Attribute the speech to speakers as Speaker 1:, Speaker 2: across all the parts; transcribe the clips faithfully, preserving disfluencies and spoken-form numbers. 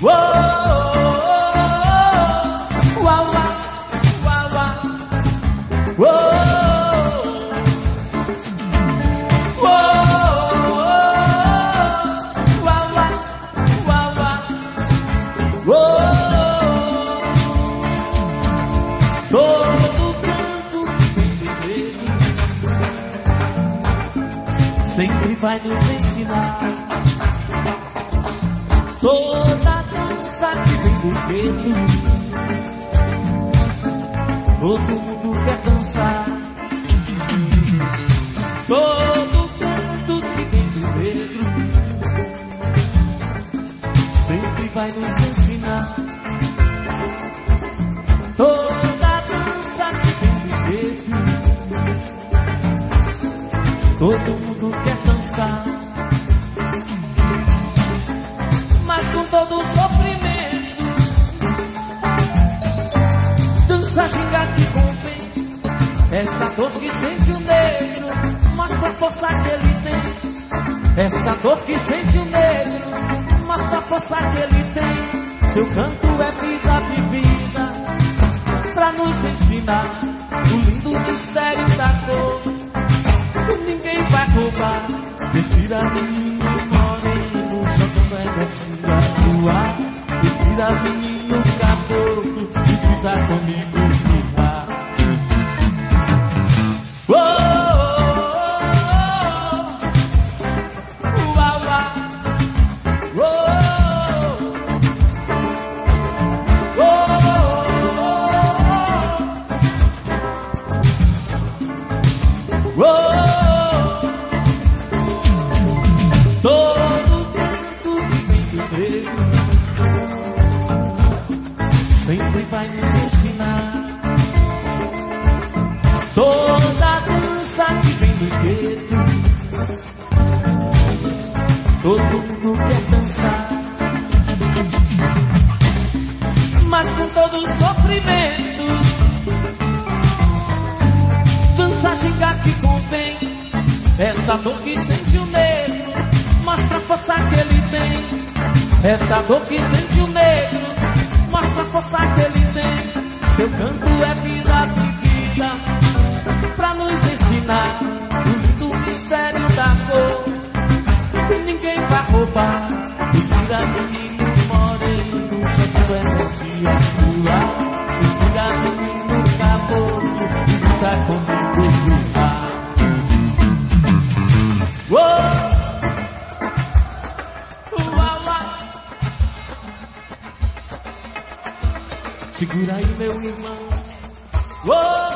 Speaker 1: Sempre vai nos ensinar. Toda dança que vem dos guetos, todo mundo quer dançar. Todo canto que vem do negro sempre vai nos ensinar. Toda dança que vem dos guetos, todo mundo quer dançar. Mas com todo o sofrimento, dança ginga que convém. Essa dor que sente o negro mostra a força que ele tem. Essa dor que sente o negro mostra a força que ele tem. Seu canto é vida vivida pra nos ensinar o lindo mistério da cor. Ninguém vai roubar. Respira menino moreno, jogando energia no ar. Respira menino caboclo, e grita comigo no ar. Oh, oh, oh, oh, uau, uau. Oh, oh, oh, oh, oh. Sempre vai nos ensinar. Toda dança que vem dos guetos, todo mundo quer dançar. Mas com todo o sofrimento, dança ginga que convém. Essa dor que sente o negro mostra a força que ele tem. Essa dor que sente o negro mostra a força que ele tem. Seu canto é vida vivida pra nos ensinar o lindo mistério da cor. Ninguém vai roubar. Respira menino moreno, jogando energia no ar. Respira menino caboclo, e grita comigo no ar. Uou! Segura aí, meu irmão. Uou!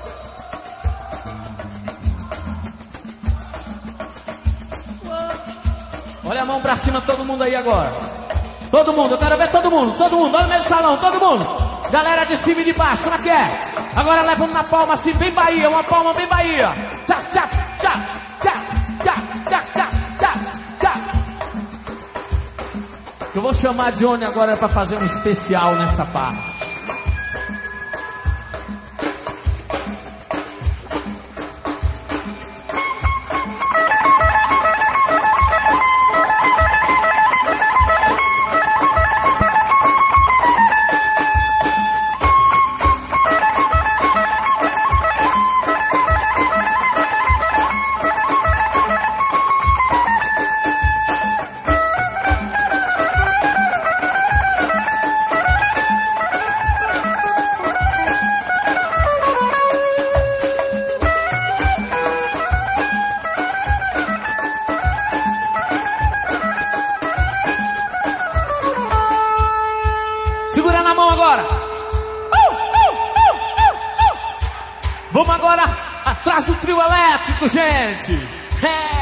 Speaker 1: Uou! Olha a mão pra cima, todo mundo aí agora. Todo mundo, eu quero ver todo mundo. Todo mundo, olha o meu salão, todo mundo. Galera de cima e de baixo, como é que é? Agora leva um na palma assim, bem Bahia. Uma palma bem Bahia. Tchá, tchá, tchá, tchá, tchá, tchá, tchá, tchá, tchá. Eu vou chamar a Johnny agora pra fazer um especial nessa parte. Segura na mão agora. Uh, uh, uh, uh, uh. Vamos agora atrás do trio elétrico, gente. É.